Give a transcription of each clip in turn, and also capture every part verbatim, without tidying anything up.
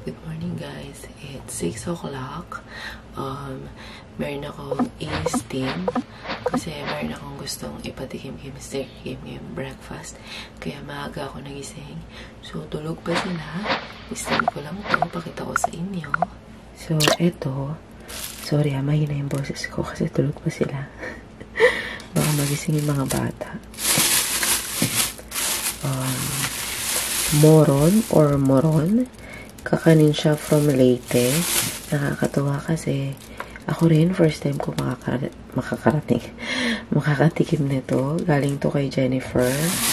Good morning guys, it's six o'clock. Um, meron akong i-steam kasi meron akong gustong ipatikim kay Mister Kim yung breakfast. Kaya maaga ako nagising. So, tulog pa sila. I-steam ko lang to, pakita ko sa inyo. So, eto. Sorry ha, mahina yung boses ko kasi tulog pa sila. Baka magising yung mga bata. Um, moron or moron. Kakanin siya from Leyte. Nakakatuwa kasi ako rin, first time ko makakar makakarating. Makakatikim nito. Galing to kay Jennifer.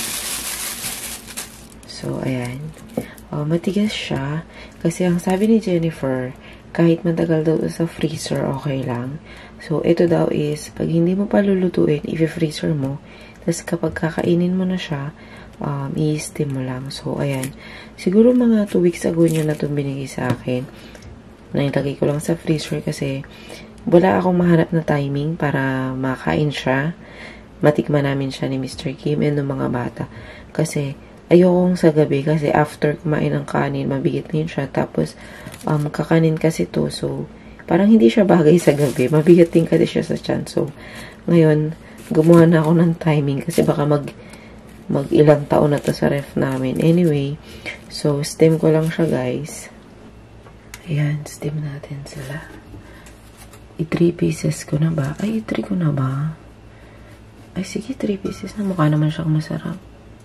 So, ayan. Uh, matigas siya. Kasi ang sabi ni Jennifer, kahit matagal daw sa freezer, okay lang. So, ito daw is, pag hindi mo pa lulutuin, i-freezer mo. Tapos, kapag kakainin mo na siya, um, i-steam mo lang. So, ayan. Siguro mga two weeks ago nyo na itong binigay sa akin. Nailagay ko lang sa freezer kasi wala akong mahanap na timing para makain siya. Matikman namin siya ni Mister Kim and ng mga bata. Kasi, ayokong sa gabi kasi after kumain ng kanin, mabigat din siya. Tapos, um, kakanin kasi to. So, parang hindi siya bagay sa gabi. Mabigat din kasi siya sa tiyan. So, ngayon, gumawa na ako ng timing kasi baka mag mag ilang taon na to sa ref namin. Anyway, so, steam ko lang siya, guys. Ayan, steam natin sila. I-three pieces ko na ba? Ay, i-three ko na ba? Ay, sige, three pieces na. Mukha naman siyang masarap.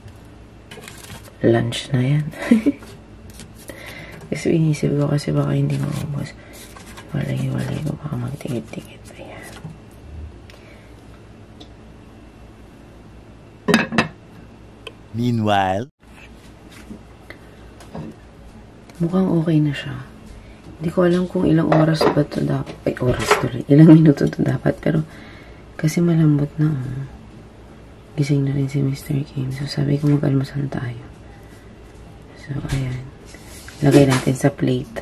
Lunch na yan. Kasi inisip ko kasi baka hindi maubos. Walay-walay ko baka magtingit-tingit. Ayan. Meanwhile, mukhang okay na siya. Hindi ko alam kung ilang oras ba ito dapat. Ay, oras tuloy. Ilang minuto ito dapat. Pero, kasi malambot na. Oh. Gising na rin si Mister Kim. So, sabi ko mag-almusal tayo. So, ayan. Lagay natin sa plate.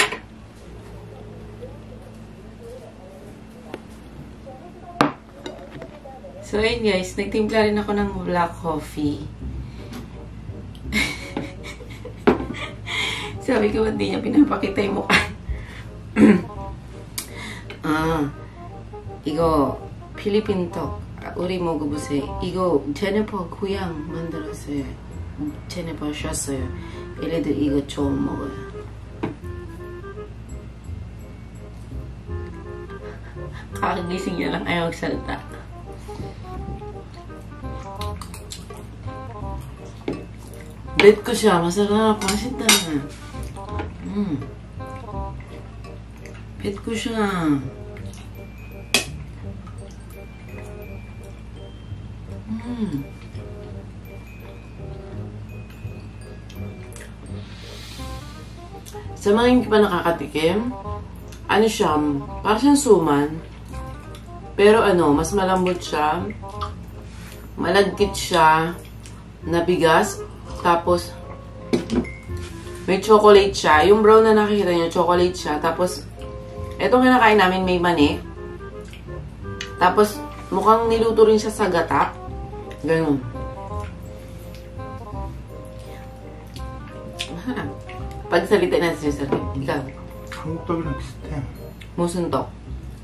So, ayan guys. Nagtimpla rin ako ng black coffee. Sabi ko, hindi niya pinapakita yung mukha. 아, 이거 필리핀 떡 우리 먹어보세요. 이거 제니퍼 고향 만들었어요. 제니퍼 셨어요. 얘네들 이거 처음 먹어요. Kakagising niya lang ayaw magsalita. Bet ko siya, masarap, masita na. Mm. Bet ko siya. Mm. Sa mga hindi pa nakakatikim, ano siya, parang siyang suman. Pero ano, mas malambot siya. Malagkit siya. Nabigas. Tapos, may chocolate siya. Yung brown na nakikita nyo, chocolate siya. Tapos, etong kinakain namin may mani. Tapos, mukhang niluto rin siya sa gata. Ganun. Pagsalita natin siya sa rin. Ikaw. 한국떡이랑 비슷해. 무슨 떡?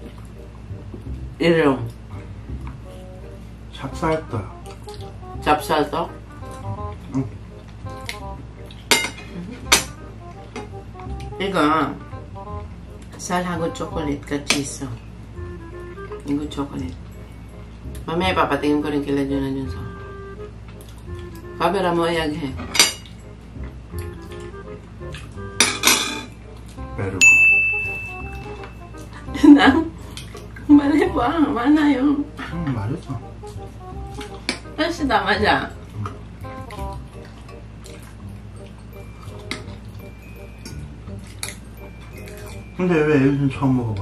이름. 찹쌀떡. 찹쌀떡? 응. 이거 쌀하고 초콜릿 같이 있어. 이거 초콜릿. mamaya papatingin ko rin kila Jun na Jun sa. Camera mo ayag he. Pero Nang mali pa. Mana yung 응, 말했어. kasi tama dyan. 근데 왜 여기서 처음 먹어봐?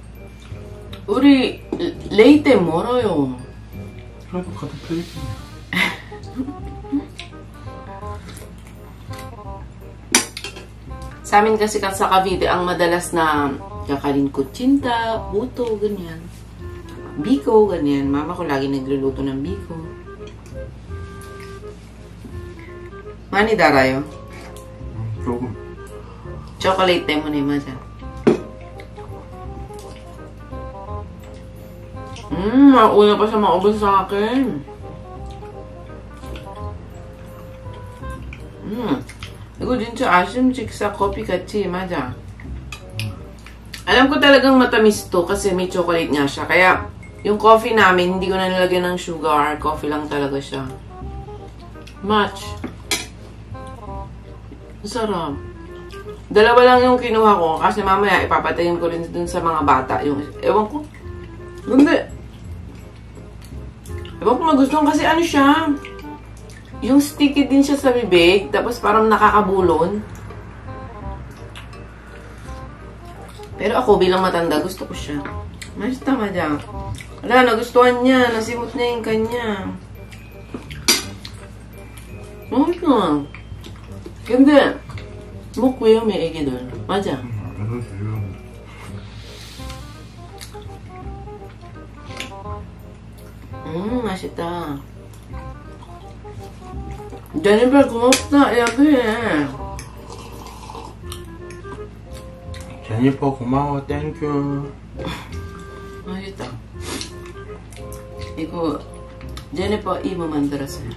우리 레이테 멀어요. 그래도 같은 필리핀이야. Sa amin kasi sa Cavite, ang madalas na kakanin kutsinta, buto, ganyan. Biko, ganyan. Mama ko lagi nagluluto ng biko. Mani darayo? 조금. Chocolate tayo muna yung mga. Mmm, una pa siya maubos sa akin. Mmm. 이거 진짜 아심식 sa coffee 같이 맞아. Alam ko talagang matamis to kasi may chocolate nga siya. Kaya yung coffee namin hindi ko na nilagyan ng sugar. Coffee lang talaga siya. Match. Sarap. Dalawa lang yung kinuha ko kasi mamaya ipapatayin ko rin dun sa mga bata. Yung, ewan ko. Hindi. Ewan ko magustuhan kasi ano siya. Yung sticky din siya sa bibig. Tapos parang nakakabulon. Pero ako bilang matanda gusto ko siya. Mas tama dyan. Wala, nagustuhan niya. Nasimot niya yung kanya. Okay lang. Ganda. Mukwe yung may egi doon. Madya. Mmm, masita. Jennifer, kumusta? Yabi eh. Jennifer, 고마워. Thank you. 맛있다. 이거 제니퍼 이모 만들었어요.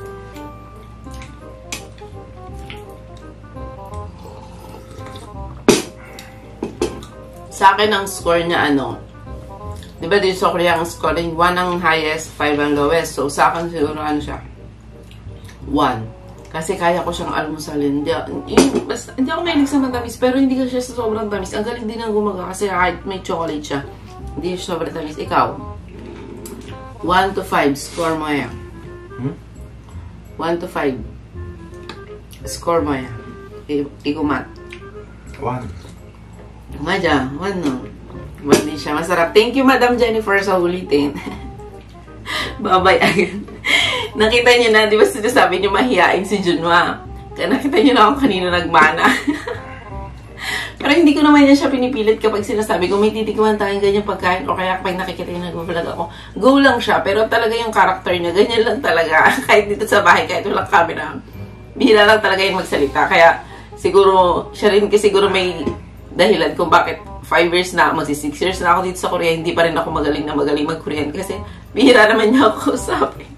Sa akin ang score niya ano, di ba dito sa Korea ang scoring one ang highest, five ang lowest. So sa akin siguro ano siya, one. Kasi kaya ko siyang almusalin. Hindi, hindi, basta, hindi ako mahilig sa matamis, pero hindi ka siya sa sobrang tamis. Ang galing din ang gumaga kasi kahit may chocolate siya, hindi siya sobrang tamis. Ikaw, one to five, score mo yan. Hmm? one to five, score mo yan. Ikumat. one. Madya, one no. one din siya. Masarap. Thank you, Madam Jennifer, sa ulitin. Bye-bye agad. Nakita niyo na, di ba sinasabi niyo mahihain si Junwa? Kaya nakita niyo na ako kanina nagmana. Pero hindi ko naman yan siya pinipilit kapag sinasabi ko may titikman tayong ganyan pagkain o kaya kapag nakikita yung nag-vlog ako. Go lang siya, pero talaga yung character niya, ganyan lang talaga. Kahit dito sa bahay, kahit walang camera. Bihira lang talaga yung magsalita. Kaya siguro, siya rin kasi siguro may dahilan kung bakit five years na, magsi six years na ako dito sa Korea, hindi pa rin ako magaling na magaling mag-Korean kasi bihira naman niya ako kausapin.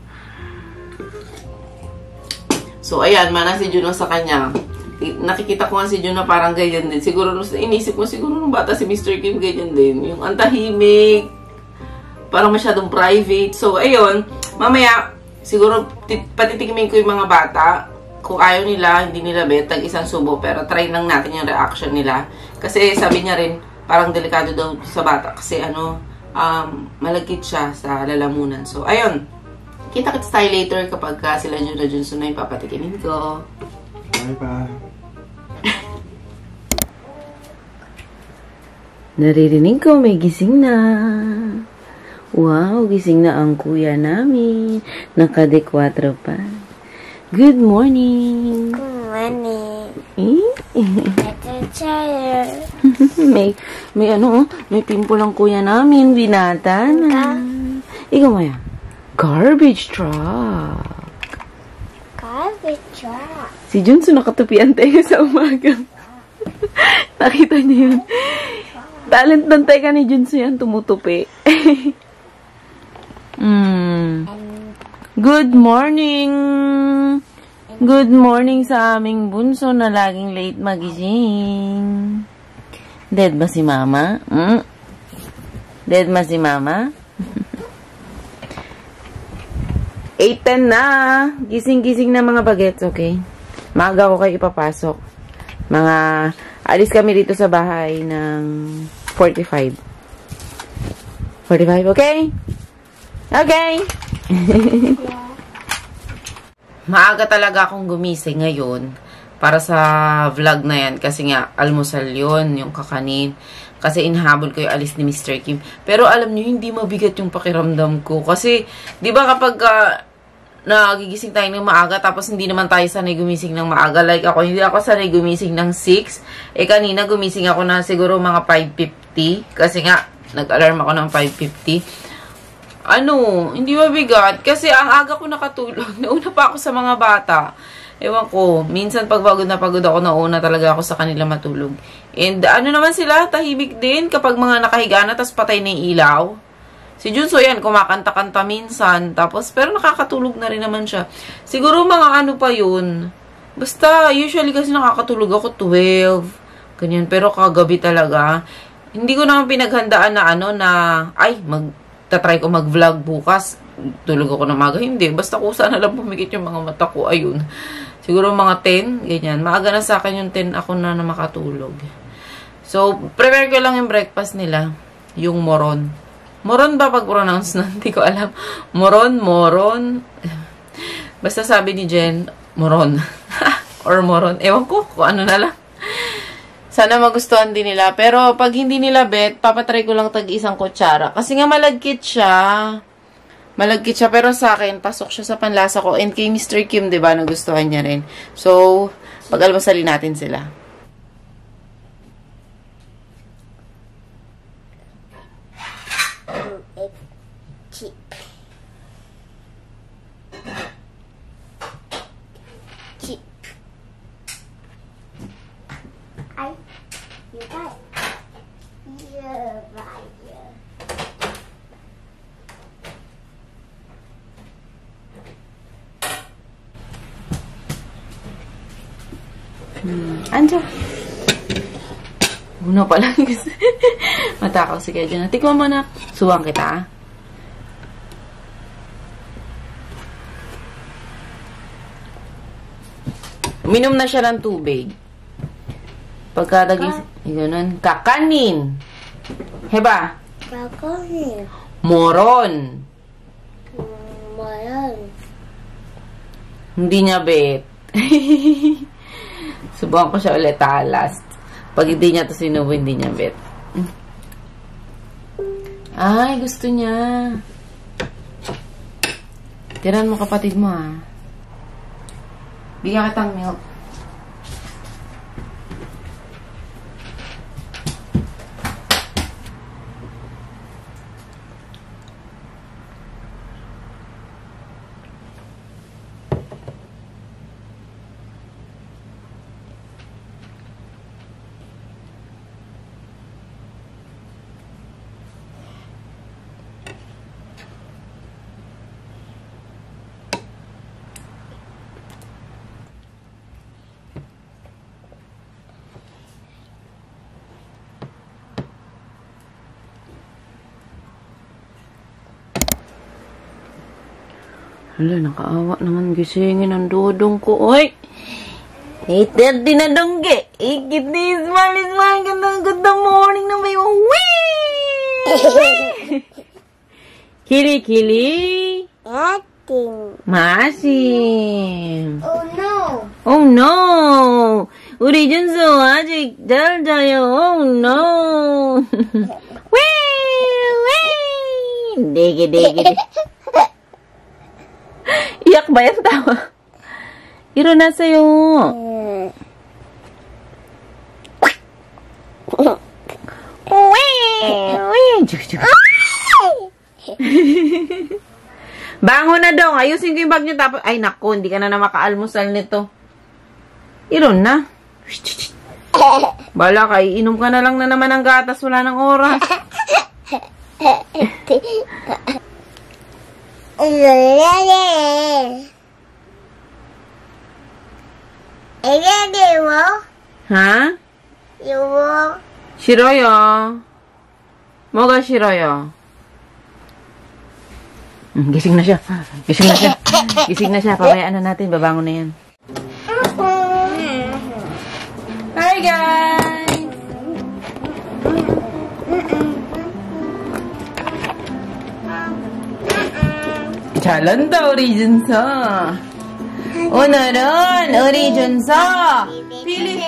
So, ayan, mana si Juno sa kanya. Nakikita ko nga si Juno parang ganyan din. Siguro, inisip ko, siguro nung bata si Mister Kim ganyan din. Yung antahimik, parang masyadong private. So, ayun, mamaya, siguro patitikimin ko yung mga bata. Kung ayaw nila, hindi nila bet, tag isang subo. Pero try lang natin yung reaction nila. Kasi sabi niya rin, parang delikado daw sa bata. Kasi ano, um, malagkit siya sa lalamunan. So, ayun. Kita-kits tayo later kapag uh, sila Jun na Junso na yung papatikimin ko. Bye-bye. Naririnig ko, may gising na. Wow, gising na ang kuya namin. Nakade-kwatro pa. Good morning. Good morning. Eh? may, may ano, may pimple ang kuya namin. Binata na. Ikaw Maya. Garbage truck. Garbage truck. Si Junso nakatupian tayo sa umaga. Nakita niyo yun. Talent ng teka ni Junso yan, tumutupi. mm. Good morning. Good morning sa aming bunso na laging late magising. Dead ba si mama? Mm? Dead ba si mama? eight ten na. Gising-gising na mga bagets, okay? Maaga ko kayo ipapasok. Mga, alis kami dito sa bahay ng forty-five. forty-five, okay? Okay! Maaga talaga akong gumising ngayon para sa vlog na yan. Kasi nga, almusal yun, yung kakanin. Kasi inhabol ko yung alis ni Mister Kim. Pero alam niyo, hindi mabigat yung pakiramdam ko. Kasi, di ba kapag uh, nagigising tayo ng maaga, tapos hindi naman tayo sanay gumising ng maaga. Like ako, hindi ako sanay gumising ng six. Eh, kanina gumising ako na siguro mga five fifty. Kasi nga, nag-alarm ako ng five fifty. Ano, hindi mabigat. Kasi ang aga ko nakatulog. Nauna pa ako sa mga bata. Ewan ko, minsan pag pagod na pagod ako, nauna talaga ako sa kanila matulog. And ano naman sila, tahimik din kapag mga nakahiga na, tapos patay na yung ilaw. Si Junso yan, kumakanta-kanta minsan. Tapos, pero nakakatulog na rin naman siya. Siguro mga ano pa yun. Basta, usually kasi nakakatulog ako twelve. Ganyan, pero kagabi talaga. Hindi ko naman pinaghandaan na ano na, ay, magta-try ko mag-vlog bukas. Tulog ako na maga. Hindi, basta kusa na lang pumikit yung mga mata ko. Ayun. Siguro mga ten, ganyan. Maaga na sa akin yung ten ako na na makatulog. So, prepare ko lang yung breakfast nila. Yung moron. Moron ba pag-pronounce na? Hindi ko alam. Moron, moron. Basta sabi ni Jen, moron. Or moron. Ewan ko kung ano na lang. Sana magustuhan din nila. Pero pag hindi nila bet, papatry ko lang tag isang kutsara. Kasi nga malagkit siya. Malagkit siya. Pero sa akin, pasok siya sa panlasa ko. And kay Mister Kim, diba, nagustuhan niya rin. So, pag-almasalin natin sila. Chip. Chip. I, you got it. Yeah, right, yeah. Hmm. Andiyo. Una pa lang kasi. Matakaw si Kedja. Tikman mo na. Suwang kita. Uminom na siya ng tubig. Pagkadagis, ganun. Kakanin. Heba. Kakanin. Moron. Moron. Hindi niya bet. Subukan ko siya ulit ha, last. Pag hindi niya ito sinubo, hindi niya bet. Ay, gusto niya. Tiran mo kapatid mo ha. Bigyan kitang milk. Hala, nakaawa naman gisingin ang dudong ko. Oy! eight thirty na dongge. Ikit ni smile, smile. Good morning na may wee! Kili, kili. Nothing. Masim. Oh no. Oh no! 우리 준수 아직 잘 자요. Oh no! Wee! Wee! Dege, dege, dege. Iyak ba yan tawa? Iro na sa'yo. Bangon na daw. Ayusin ko yung bag niyo. Tapos, ay naku, hindi ka na na makaalmusal nito. Iro na. Bala ka, iinom ka na lang na naman ng gatas. Wala ng oras. Ha? 싫어요. 뭐가 싫어요? Hmm, gising na siya. Gising na siya. Gising na siya. Pabayaan na natin. Babangon na yan. Hi, guys! 잘한다, 우리 준서. 오늘은 우리 준서 필리...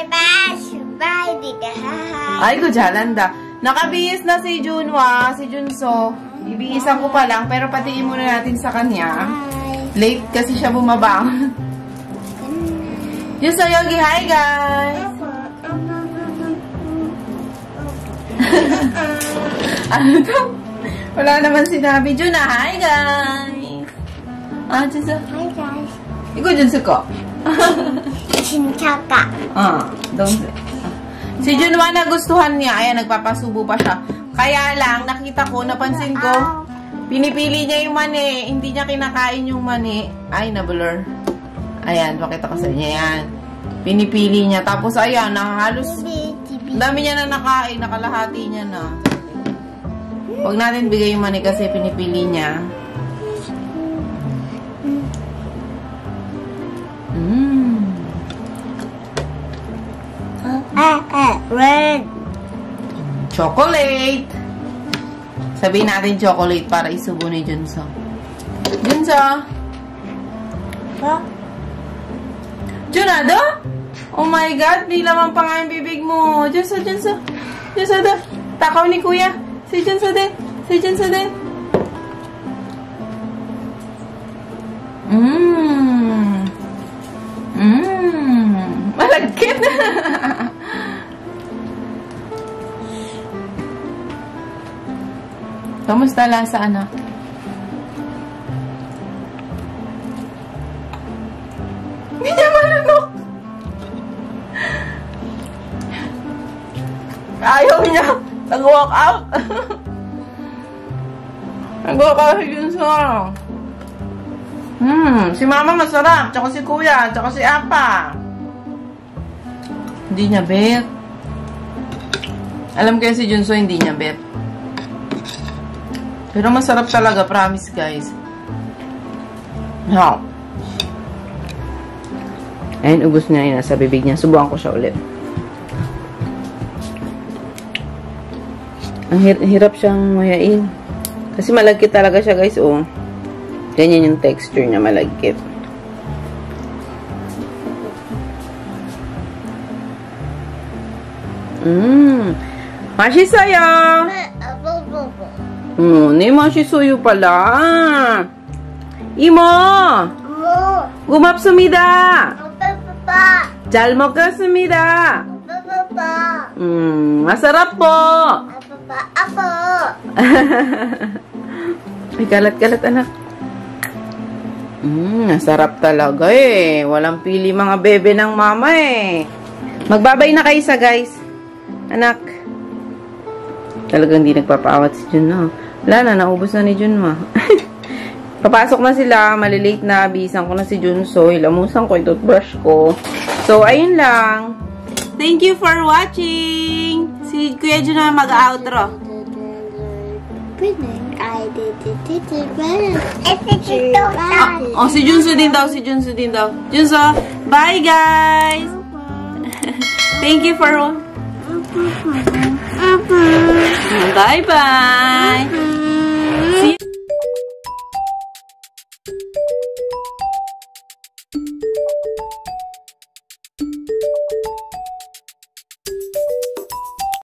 아이고, 잘한다. Nakabihis na si Junwa, si Junso. Ibihisan ko pa lang, pero patiin muna natin sa kanya. Late kasi siya bumaba. Junso, Yogi, hi guys! Ano to? Wala naman sinabi. Jun na, hi guys! Ah, Junso. Hi guys. Ikaw, Junso ko. Chinchaka. Ah, don't say. Si Junwa nagustuhan niya. Ayan, nagpapasubo pa siya. Kaya lang, nakita ko, napansin ko, pinipili niya yung mani. Hindi niya kinakain yung mani. Ay, nablur. Ayan, pakita ko sa inyo yan. Pinipili niya. Tapos, ayan, halos, dami niya na nakain. Nakalahati niya na. Huwag natin bigay yung mani kasi pinipili niya. Mmm. Eh, eh, red. Chocolate. Sabihin natin chocolate para isubo ni Junso. Junso? Huh? Junado? Oh my God, nilaman pa nga yung bibig mo. Junso, Junso. Junso da. Takaw ni Kuya. Si Junso din. Si Junso din. Mmm. Mmm. Malagkit. Kamusta lasa, anak? Hindi niya malunok. Ayaw niya. Nag-walk out. Nag-walk out si Junso. Hmm, si Mama masarap. Tsaka si Kuya. Tsaka si Apa. Hindi niya bet. Alam ko si Junso hindi niya bet. Pero masarap talaga, promise guys. Wow. Ayun, ubos niya yun nasa bibig niya. Subukan ko siya ulit. Ang hir hirap siyang mayain. Kasi malagkit talaga siya guys, oh. Ganyan yung texture niya, malagkit. Mmm. Mashi sayo! Hmm, ni mashi soyo pala. Imo! Mo. Gumapsumida! Papa. Jalmokasumida! Papa. Hmm, masarap po! Papa. Ako. Ay, kalat-kalat anak. Hmm, masarap talaga eh. Walang pili mga bebe ng mama eh. Magbabay na kayo sa guys. Anak. Talagang hindi nagpapaawat si Jun, no? Wala na, naubos na ni Jun, ma. Papasok na sila, malilate na, bisan ko na si Junso, hilamusan ko yung toothbrush ko. So, ayun lang. Thank you for watching! Si Kuya Jun na mag-outro. Oh, si Junso din daw, si Junso din daw. Junso, bye guys! Thank you for... Bye-bye!